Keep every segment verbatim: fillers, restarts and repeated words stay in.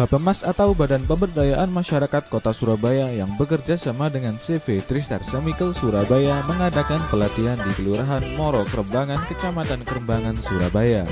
Bappemas atau Badan Pemberdayaan Masyarakat Kota Surabaya yang bekerja sama dengan C V Tristar Chemical Surabaya mengadakan pelatihan di Kelurahan Moro Krembangan, Kecamatan Krembangan, Surabaya.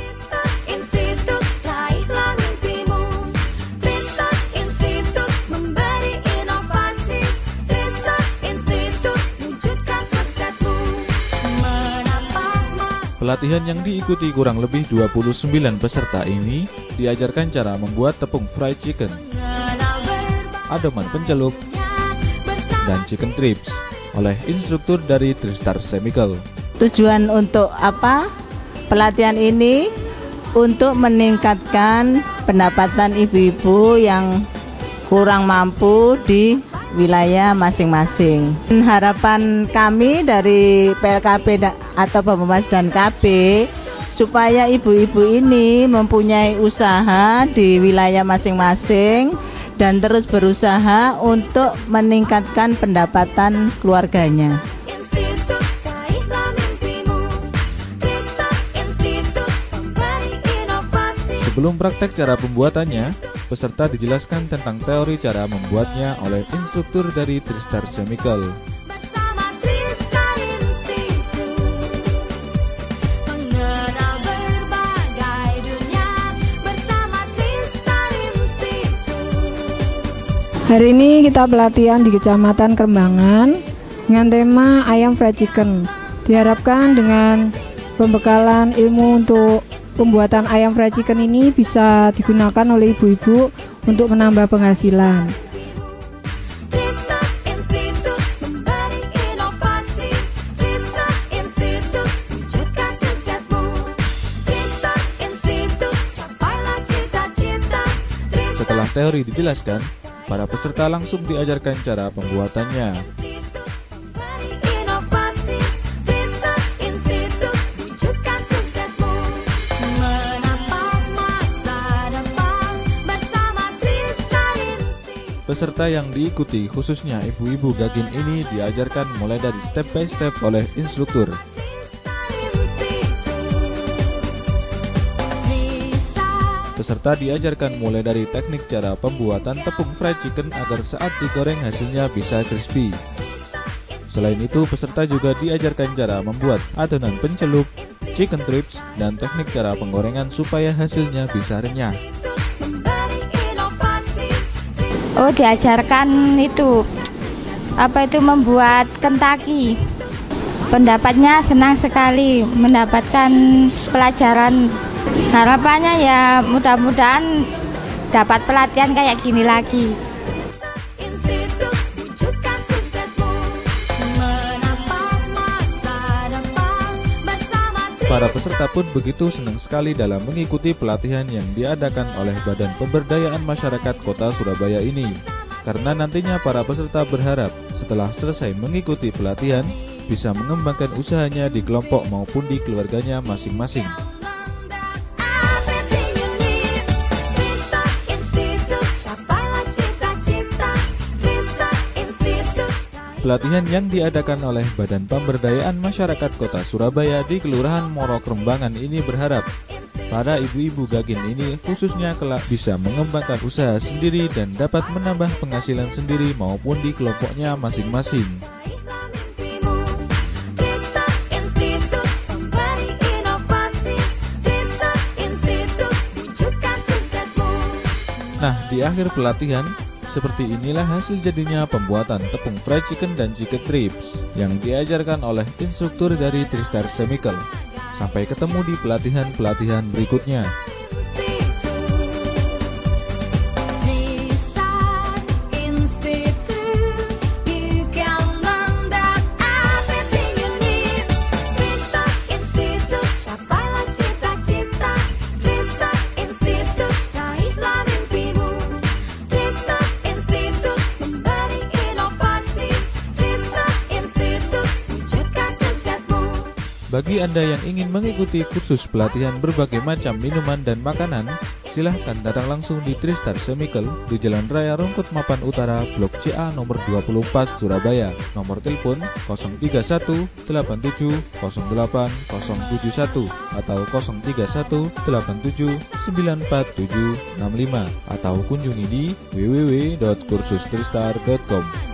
Pelatihan yang diikuti kurang lebih dua puluh sembilan peserta ini diajarkan cara membuat tepung fried chicken, adoman pencelup, dan chicken strips oleh instruktur dari Tristar Chemical. Tujuan untuk apa? Pelatihan ini untuk meningkatkan pendapatan ibu-ibu yang kurang mampu di wilayah masing-masing. Harapan kami dari P L K B atau Bappemas dan K B supaya ibu-ibu ini mempunyai usaha di wilayah masing-masing dan terus berusaha untuk meningkatkan pendapatan keluarganya. Sebelum praktek cara pembuatannya, peserta dijelaskan tentang teori cara membuatnya oleh instruktur dari Tristar Chemical. Hari ini kita pelatihan di Kecamatan Krembangan dengan tema ayam fried chicken. Diharapkan dengan pembekalan ilmu untuk pembuatan ayam fried chicken ini bisa digunakan oleh ibu-ibu untuk menambah penghasilan. Setelah teori dijelaskan, para peserta langsung diajarkan cara pembuatannya. Peserta yang diikuti khususnya ibu-ibu Gagin ini diajarkan mulai dari step by step oleh instruktur. Peserta diajarkan mulai dari teknik cara pembuatan tepung fried chicken agar saat digoreng hasilnya bisa crispy. Selain itu, peserta juga diajarkan cara membuat adonan pencelup, chicken strips, dan teknik cara penggorengan supaya hasilnya bisa renyah. Oh, diajarkan itu apa itu membuat Kentucky. Pendapatnya senang sekali mendapatkan pelajaran. Harapannya ya mudah-mudahan dapat pelatihan kayak gini lagi. Para peserta pun begitu senang sekali dalam mengikuti pelatihan yang diadakan oleh Badan Pemberdayaan Masyarakat Kota Surabaya ini. Karena nantinya para peserta berharap setelah selesai mengikuti pelatihan bisa mengembangkan usahanya di kelompok maupun di keluarganya masing-masing. Pelatihan yang diadakan oleh Badan Pemberdayaan Masyarakat Kota Surabaya di Kelurahan Moro Krembangan ini berharap para ibu-ibu Gagin ini khususnya kelak bisa mengembangkan usaha sendiri dan dapat menambah penghasilan sendiri maupun di kelompoknya masing-masing. Nah, di akhir pelatihan, seperti inilah hasil jadinya pembuatan tepung fried chicken dan chicken strips yang diajarkan oleh instruktur dari Tristar Chemical. Sampai ketemu di pelatihan-pelatihan berikutnya. Bagi Anda yang ingin mengikuti kursus pelatihan berbagai macam minuman dan makanan, silahkan datang langsung di Tristar Chemical di Jalan Raya Rungkut Mapan Utara, Blok C A nomor dua puluh empat, Surabaya. Nomor telepon nol tiga satu delapan tujuh nol delapan nol tujuh satu atau nol tiga satu delapan tujuh sembilan empat tujuh enam lima atau kunjungi di w w w titik kursus tristar titik com.